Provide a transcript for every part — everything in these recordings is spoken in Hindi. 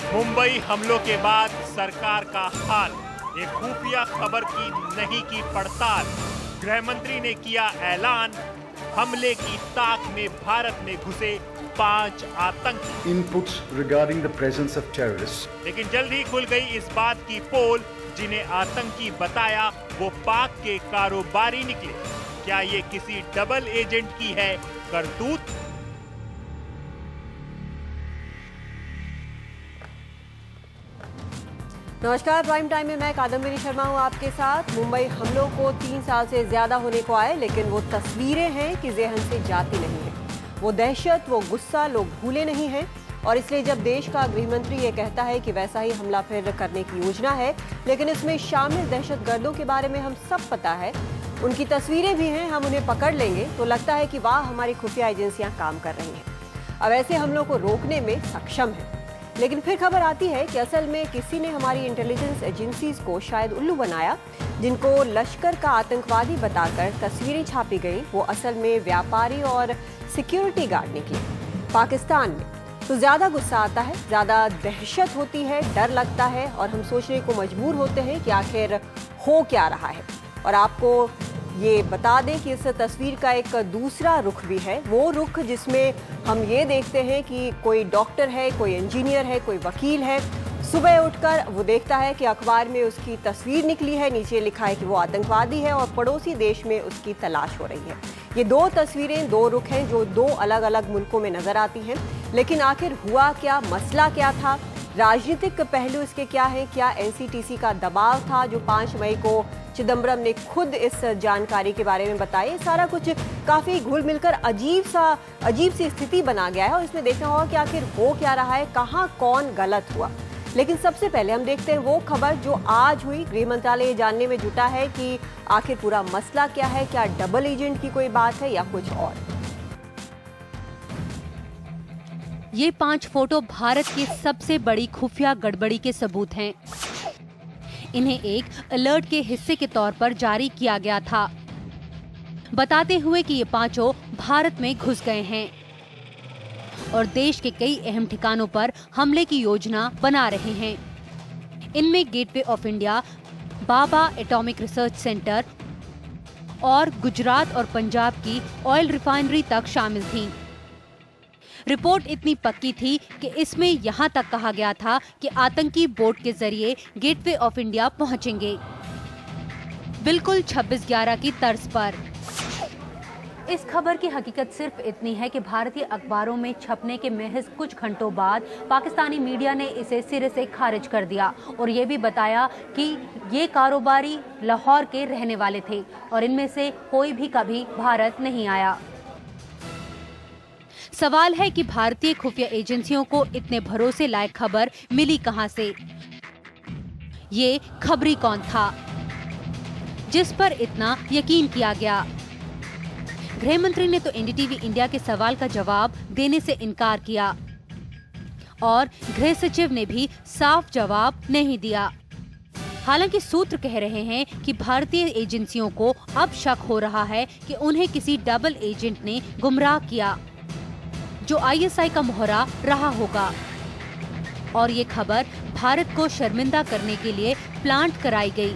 मुंबई हमलों के बाद सरकार का हाल, एक खुफिया खबर की नहीं की पड़ताल। गृह मंत्री ने किया ऐलान, हमले की ताक में भारत में घुसे 5 आतंकी। Inputs regarding the presence of terrorists. लेकिन जल्द ही खुल गई इस बात की पोल, जिन्हें आतंकी बताया वो पाक के कारोबारी निकले। क्या ये किसी डबल एजेंट की है करतूत? नमस्कार, प्राइम टाइम में मैं कादम्बिनी शर्मा हूं आपके साथ। मुंबई हमलों को 3 साल से ज्यादा होने को आए, लेकिन वो तस्वीरें हैं कि ज़हन से जाती नहीं है। वो दहशत, वो गुस्सा लोग भूले नहीं हैं। और इसलिए जब देश का गृहमंत्री ये कहता है कि वैसा ही हमला फिर करने की योजना है, लेकिन इसमें शामिल दहशतगर्दों के बारे में हम सब पता है, उनकी तस्वीरें भी हैं, हम उन्हें पकड़ लेंगे तो लगता है कि वाह, हमारी खुफिया एजेंसियां काम कर रही हैं, अब ऐसे हमलों को रोकने में सक्षम है। लेकिन फिर खबर आती है कि असल में किसी ने हमारी इंटेलिजेंस एजेंसीज को शायद उल्लू बनाया। जिनको लश्कर का आतंकवादी बताकर तस्वीरें छापी गई, वो असल में व्यापारी और सिक्योरिटी गार्ड निकले। पाकिस्तान में तो ज्यादा गुस्सा आता है, ज्यादा दहशत होती है, डर लगता है और हम सोचने को मजबूर होते हैं कि आखिर हो क्या रहा है। और आपको ये बता दें कि इस तस्वीर का एक दूसरा रुख भी है, वो रुख जिसमें हम ये देखते हैं कि कोई डॉक्टर है, कोई इंजीनियर है, कोई वकील है। सुबह उठकर वो देखता है कि अखबार में उसकी तस्वीर निकली है, नीचे लिखा है कि वो आतंकवादी है और पड़ोसी देश में उसकी तलाश हो रही है। ये 2 तस्वीरें, 2 रुख हैं जो 2 अलग अलग मुल्कों में नजर आती हैं। लेकिन आखिर हुआ क्या, मसला क्या था, राजनीतिक पहलू इसके क्या है? क्या एनसीटीसी का दबाव था जो 5 मई को चिदम्बरम ने खुद इस जानकारी के बारे में बताई? सारा कुछ काफी घुल मिलकर अजीब सी स्थिति बना गया है और इसमें देखना होगा कि आखिर हो क्या रहा है, कहां कौन गलत हुआ। लेकिन सबसे पहले हम देखते हैं वो खबर जो आज हुई। गृह मंत्रालय जानने में जुटा है कि आखिर पूरा मसला क्या है, क्या डबल एजेंट की कोई बात है या कुछ और। ये 5 फोटो भारत की सबसे बड़ी खुफिया गड़बड़ी के सबूत हैं। इन्हें एक अलर्ट के हिस्से के तौर पर जारी किया गया था, बताते हुए कि ये 5 भारत में घुस गए हैं और देश के कई अहम ठिकानों पर हमले की योजना बना रहे हैं। इनमें Gateway of India, Bhabha atomic research centre और गुजरात और पंजाब की ऑयल रिफाइनरी तक शामिल थी। रिपोर्ट इतनी पक्की थी कि इसमें यहां तक कहा गया था कि आतंकी बोट के जरिए गेटवे ऑफ इंडिया पहुंचेंगे, बिल्कुल 26/11 की तर्ज पर। इस खबर की हकीकत सिर्फ इतनी है कि भारतीय अखबारों में छपने के महज कुछ घंटों बाद पाकिस्तानी मीडिया ने इसे सिरे से खारिज कर दिया और ये भी बताया कि ये कारोबारी लाहौर के रहने वाले थे और इनमें से कोई भी कभी भारत नहीं आया। सवाल है कि भारतीय खुफिया एजेंसियों को इतने भरोसे लायक खबर मिली कहां से? ये खबरी कौन था जिस पर इतना यकीन किया गया? गृह मंत्री ने तो एनडीटीवी इंडिया के सवाल का जवाब देने से इनकार किया और गृह सचिव ने भी साफ जवाब नहीं दिया। हालांकि सूत्र कह रहे हैं कि भारतीय एजेंसियों को अब शक हो रहा है कि उन्हें किसी डबल एजेंट ने गुमराह किया जो आईएसआई का मोहरा रहा होगा और ये खबर भारत को शर्मिंदा करने के लिए प्लांट कराई गई।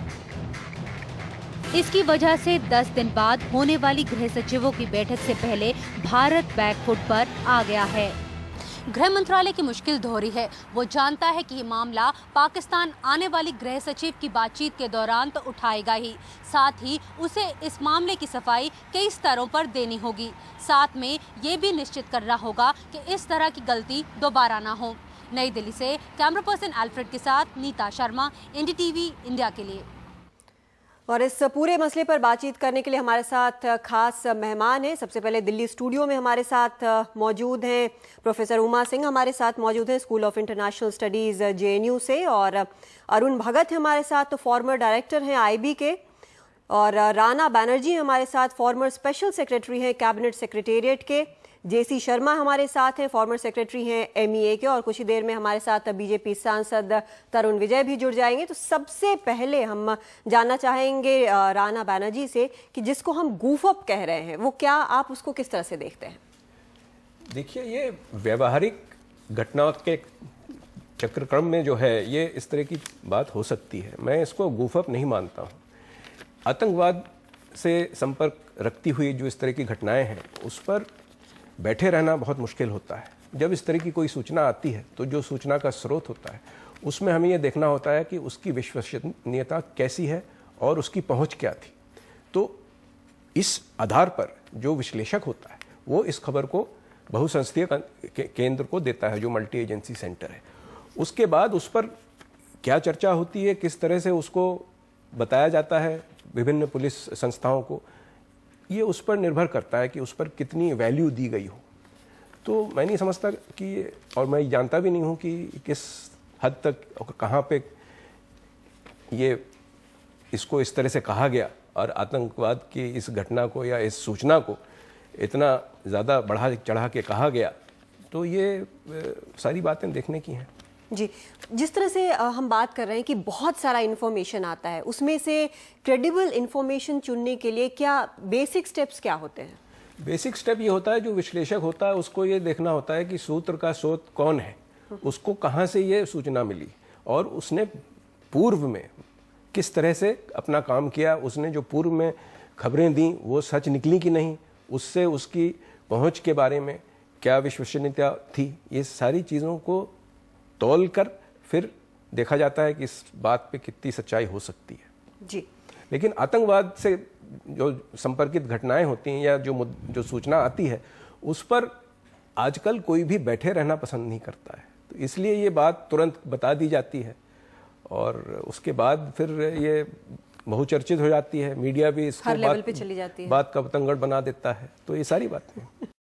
इसकी वजह से 10 दिन बाद होने वाली गृह सचिवों की बैठक से पहले भारत बैकफुट पर आ गया है। गृह मंत्रालय की मुश्किल दोहरी है। वो जानता है कि ये मामला पाकिस्तान आने वाली गृह सचिव की बातचीत के दौरान तो उठाएगा ही, साथ ही उसे इस मामले की सफाई कई स्तरों पर देनी होगी। साथ में ये भी निश्चित करना होगा कि इस तरह की गलती दोबारा ना हो। नई दिल्ली से कैमरा पर्सन एल्फ्रेड के साथ नीता शर्मा, एनडीटीवी इंडिया के लिए। और इस पूरे मसले पर बातचीत करने के लिए हमारे साथ खास मेहमान हैं। सबसे पहले दिल्ली स्टूडियो में हमारे साथ मौजूद हैं प्रोफेसर उमा सिंह, हमारे साथ मौजूद हैं school of international studies JNU से, और अरुण भगत हमारे साथ, तो फॉर्मर डायरेक्टर हैं आईबी के, और राना बैनर्जी हमारे साथ, फॉर्मर स्पेशल सेक्रेटरी हैं कैबिनेट सेक्रेटेरिएट के। जेसी शर्मा हमारे साथ हैं, फॉर्मर सेक्रेटरी हैं एमईए के, और कुछ ही देर में हमारे साथ बीजेपी सांसद तरुण विजय भी जुड़ जाएंगे। तो सबसे पहले हम जानना चाहेंगे राना बैनर्जी से कि जिसको हम गूफ अप कह रहे हैं, वो क्या, आप उसको किस तरह से देखते हैं? देखिए, ये व्यवहारिक घटनाओं के चक्रक्रम में जो है ये इस तरह की बात हो सकती है। मैं इसको गूफअप नहीं मानता हूँ। आतंकवाद से संपर्क रखती हुई जो इस तरह की घटनाएं हैं उस पर बैठे रहना बहुत मुश्किल होता है। जब इस तरह की कोई सूचना आती है तो जो सूचना का स्रोत होता है उसमें हमें ये देखना होता है कि उसकी विश्वसनीयता कैसी है और उसकी पहुंच क्या थी। तो इस आधार पर जो विश्लेषक होता है वो इस खबर को बहुसंस्थीय केंद्र को देता है, जो मल्टी एजेंसी सेंटर है। उसके बाद उस पर क्या चर्चा होती है, किस तरह से उसको बताया जाता है विभिन्न पुलिस संस्थाओं को, ये उस पर निर्भर करता है कि उस पर कितनी वैल्यू दी गई हो। तो मैं नहीं समझता कि, और मैं जानता भी नहीं हूँ कि किस हद तक और कहाँ पे ये इसको इस तरह से कहा गया और आतंकवाद की इस घटना को या इस सूचना को इतना ज़्यादा बढ़ा चढ़ा के कहा गया। तो ये सारी बातें देखने की हैं। जी, जिस तरह से हम बात कर रहे हैं कि बहुत सारा इन्फॉर्मेशन आता है, उसमें से क्रेडिबल इन्फॉर्मेशन चुनने के लिए क्या बेसिक स्टेप्स क्या होते हैं? बेसिक स्टेप ये होता है, जो विश्लेषक होता है उसको ये देखना होता है कि सूत्र का स्रोत कौन है, उसको कहाँ से ये सूचना मिली और उसने पूर्व में किस तरह से अपना काम किया, उसने जो पूर्व में खबरें दी वो सच निकली कि नहीं, उससे उसकी पहुंच के बारे में क्या विश्वसनीयता थी। ये सारी चीज़ों को तौल कर फिर देखा जाता है कि इस बात पे कितनी सच्चाई हो सकती है। जी, लेकिन आतंकवाद से जो संपर्कित घटनाएं होती हैं या जो सूचना आती है उस पर आजकल कोई भी बैठे रहना पसंद नहीं करता है। तो इसलिए ये बात तुरंत बता दी जाती है और उसके बाद फिर ये बहुचर्चित हो जाती है। मीडिया भी इसको हर लेवल पे चली जाती है, बात का बतंगड़ बना देता है। तो ये सारी बातें।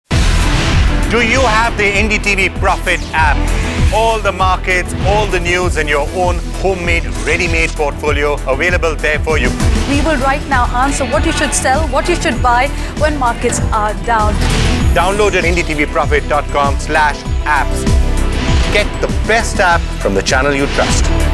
Do you have the NDTV Profit app? All the markets, all the news and your own homemade, ready-made portfolio available there for you. We will right now answer what you should sell, what you should buy when markets are down. Download at ndtvprofit.com/apps. Get the best app from the channel you trust.